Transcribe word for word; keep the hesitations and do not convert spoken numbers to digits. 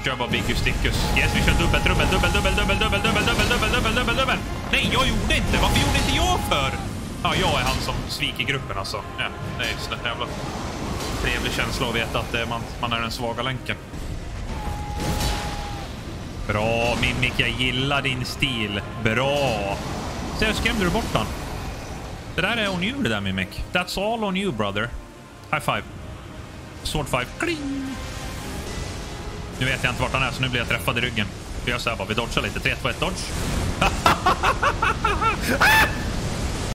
Kör bara Biggus Stickus. Yes, vi kör dubbel, dubbel, dubbel, dubbel, dubbel, dubbel, dubbel, dubbel, dubbel, dubbel, dubbel, dubbel. Nej, jag gjorde inte. Varför gjorde inte jag för? Ja, jag är han som sviker gruppen alltså. Ja, det är just det. Jävla trevlig känsla att veta att man, man är den svaga länken. Bra, Mimik. Jag gillar din stil. Bra. Så jag skrämde du bort den. Det där är on you, det där, Mimik. That's all on you, brother. High five. Sword five. Kling! Nu vet jag inte vart han är, så nu blir jag träffad i ryggen. Vi gör så här bara. Vi dodgar lite. tre, två, ett, dodge.